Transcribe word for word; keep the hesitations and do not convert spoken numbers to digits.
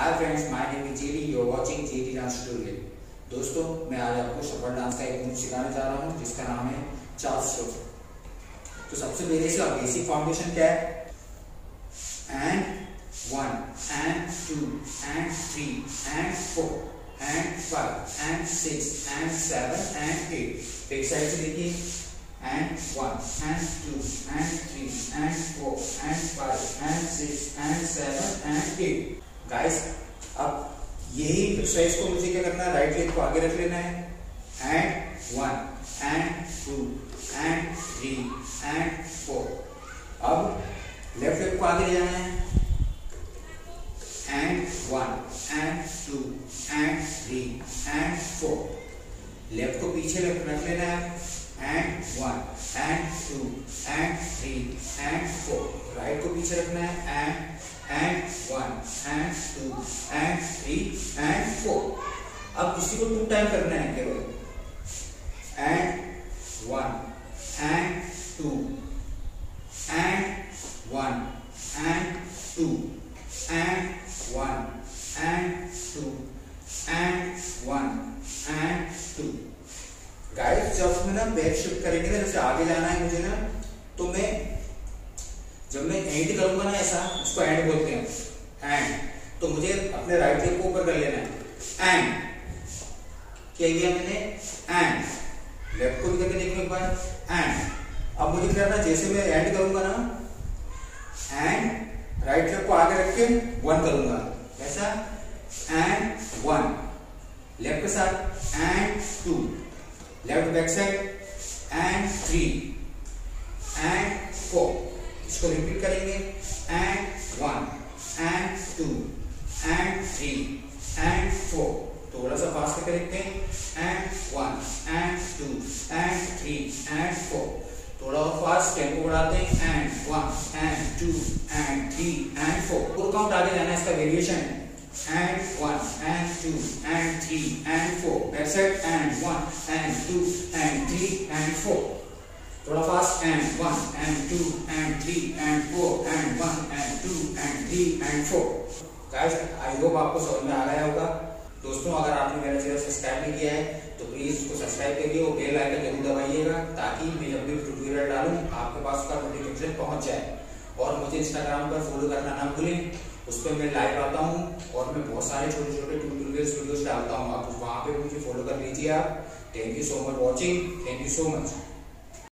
Hi friends, my name is JD, you are watching JD dance tutorial. दोस्तों, मैं आज आपको शफल डांस का एक मूव सिखाने जा रहा हूँ जिसका नाम है चार्ल्स स्ट्रोक। तो सबसे पहले इसका बेसिक फाउंडेशन क्या है? And one and two and three and four and five and six and seven and eight. एक साइड से देखिए, and one and two and three and four and five and six and seven and eight. Guys, अब यही exercise को मुझे क्या करना है? राइट लेग को आगे रख लेना है। And one and two and three and four. अब लेफ्ट लेग को आगे ले जाना है। And one and two and three and four. Left को पीछे रख लेना है। And one and two and three and four. Right को पीछे रखना है। And and one and two and three and four. अब इसी को टू टाइम करना है केवल। And one and two and one and two and one and two and one and two. Guys, जब मैं ना बैक शिफ्ट करेंगे ना, जैसे आगे जाना है मुझे ना, तो मैं जब मैं एंड करूंगा ना, ऐसा इसको एंड बोलते हैं। एंड तो मुझे अपने राइट लेग को ऊपर कर लेना है। एंड क्या किया मैंने? एंड लेफ्ट को भी करके देखो एक बार। एंड अब मुझे क्या करना, जैसे मैं एंड करूंगा ना, एंड राइट लेग को आगे रख के वन करूंगा, ऐसा। एंड वन लेफ्ट के साथ, and two left back side, and three and four. इसको रिपीट करेंगे। And one and two and three and four. थोड़ा सा फास्ट करके देखते हैं। And one and two and three and four. थोड़ा और फास्ट टेम्पो बढ़ाते हैं। And one and two and three and four. Four count आगे जाना है, इसका वेरिएशन है। And one and two and three and four. Back side, and one and two and three and four. थोड़ा fast. And one and two and three and four and one and two and three and four. Guys, I hope आपको समझ में आ गया होगा। दोस्तों, अगर आपने मेरा चैनल सब्सक्राइब नहीं किया है तो प्लीज इसको सब्सक्राइब करिए और बेल आइकन जरूर दबाइएगा, ताकि मैं जब भी ट्यूटोरियल डालूं आपके पास उसका नोटिफिकेशन पहुंच जाए। और मुझे इंस्टाग्राम पर फॉलो करना ना भूलें, उस पर मैं लाइव आता हूँ और मैं बहुत सारे छोटे छोटे ट्यूटोरियल्स वीडियोस डालता हूँ। आप वहाँ पे मुझे फॉलो कर लीजिए आप। Thank you so much watching. Thank you so much.